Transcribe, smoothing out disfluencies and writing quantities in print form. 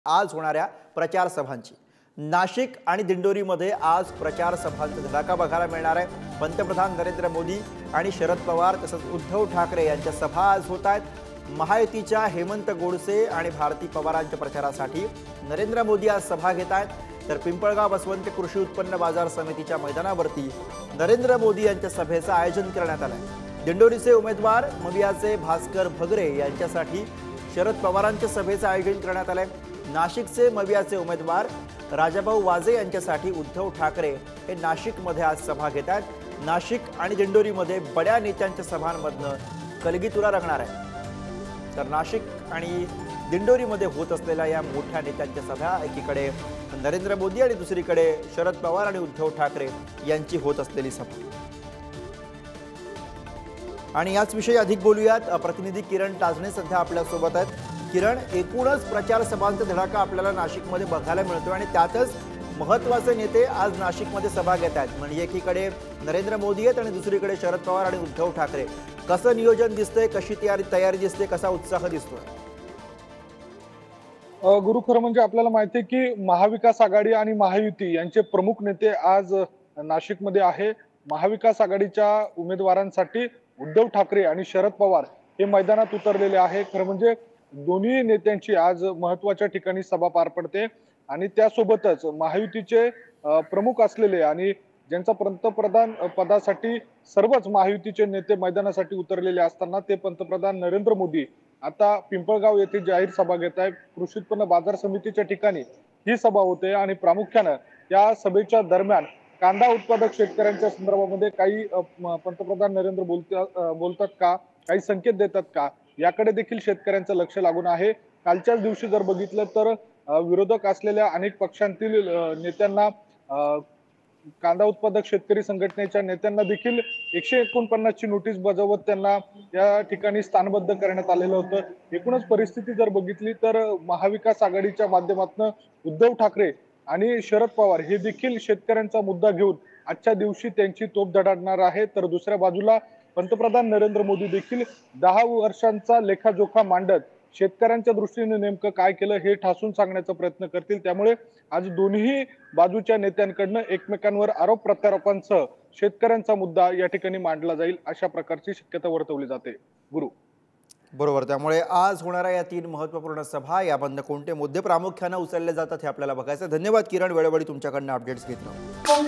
आज होणाऱ्या प्रचार सभांची नाशिक आणि दिंडोरीमध्ये आज प्रचार सभांचा धडाका बघायला मिळणार आहे। पंतप्रधान नरेंद्र मोदी आणि शरद पवार तसंच उद्धव ठाकरे यांच्या सभा आज होत आहेत। महायुतीच्या हेमंत गोडसे आणि भारती पवारांच्या प्रचारासाठी नरेंद्र मोदी आज सभा घेत आहेत। तर पिंपळगाव बसवंत कृषी उत्पन्न बाजार समितीच्या मैदानावरती नरेंद्र मोदी यांच्या सभेचं आयोजन करण्यात आलं आहे। दिंडोरीचे उमेदवार मवियाचे भास्कर भगरे यांच्यासाठी शरद पवारांच्या सभेचं आयोजन करण्यात आलं आहे। नाशिकचे मवियाचे उमेदवार राजाभाऊ वाजे यांच्यासाठी उद्धव ठाकरे हे नाशिकमध्ये आज सभा घेत आहेत। नाशिक आणि दिंडोरीमध्ये बड्या नेत्यांच्या सभांमधनं कलगीतुरा रंगणार आहे। तर नाशिक आणि दिंडोरीमध्ये होत असलेल्या या मोठ्या नेत्यांच्या सभा एकीकडे नरेंद्र मोदी आणि दुसरीकडे शरद पवार आणि उद्धव ठाकरे यांची होत असलेली सभा। आणि याच विषयी अधिक बोलूयात। प्रतिनिधी किरण टाजणे सध्या आपल्या सोबत आहेत। किरण, एकूणच प्रचार सभांचा धडाका आपल्याला नाशिकमध्ये बघायला मिळतो आणि त्यातच महत्त्वाचे नेते आज नाशिकमध्ये सभा घेत आहेत। म्हणजे एकीकडे नरेंद्र मोदी आहेत आणि दुसरीकडे शरद पवार आणि उद्धव ठाकरे। कसं नियोजन दिसतंय, कशी तयारी दिसते, कसा उत्साह दिसतोय? गुरु, खरं म्हणजे आपल्याला माहिती आहे की महाविकास आघाडी आणि महायुती यांचे प्रमुख नेते आज नाशिकमध्ये आहे। महाविकास आघाडीच्या उमेदवारांसाठी उद्धव ठाकरे आणि शरद पवार हे मैदानात उतरलेले आहे। खरं म्हणजे दोन्ही नेत्यांची आज महत्त्वाच्या ठिकाणी सभा पार पडते आणि त्यासोबतच महायुतीचे प्रमुख असलेले आणि ज्यांचा पंतप्रधान पदासाठी सर्वच महायुतीचे नेते मैदानासाठी उतरलेले असताना ते पंतप्रधान नरेंद्र मोदी आता पिंपळगाव येथे जाहीर सभा घेत आहेत। कृषी उत्पन्न बाजार समितीच्या ठिकाणी ही सभा होते आणि प्रामुख्याने या सभेच्या दरम्यान कांदा उत्पादक शेतकऱ्यांच्या संदर्भामध्ये काही पंतप्रधान नरेंद्र बोलतात का, काही संकेत देतात का, याकडे देखील शेतकऱ्यांचं लक्ष लागून आहे। कालच्याच दिवशी जर बघितलं तर विरोधक असलेल्या अनेक पक्षांतील नेत्यांना, कांदा उत्पादक शेतकरी संघटनेच्या नेत्यांना देखील 149 ची नोटीस बजावत त्यांना या ठिकाणी स्थानबद्ध करण्यात आलेलं होतं। एकूणच परिस्थिती जर बघितली तर महाविकास आघाडीच्या माध्यमातून उद्धव ठाकरे आणि शरद पवार हे देखील शेतकऱ्यांचा मुद्दा घेऊन आजच्या दिवशी त्यांची तोफ धडाडणार आहे। तर दुसऱ्या बाजूला पंतप्रधान नरेंद्र मोदी देखील 10 वर्षांचा लेखाजोखा मांडत शेतकऱ्यांच्या दृष्टीने नेमकं काय केलं हे ठासून सांगण्याचा प्रयत्न करतील। त्यामुळे आज दोन्ही बाजूच्या नेत्यांकडनं एकमेकांवर आरोप प्रत्यारोपांसह शेतकऱ्यांचा मुद्दा या ठिकाणी मांडला जाईल अशा प्रकारची शक्यता वर्तवली जाते। गुरु, बरोबर। त्यामुळे आज होणाऱ्या या 3 महत्त्वपूर्ण सभा याबद्दल कोणते मुद्दे प्रामुख्याने उचलले जातात हे आपल्याला बघायचं। धन्यवाद किरण, वेळोवेळी तुमच्याकडनं अपडेट्स घेतलं।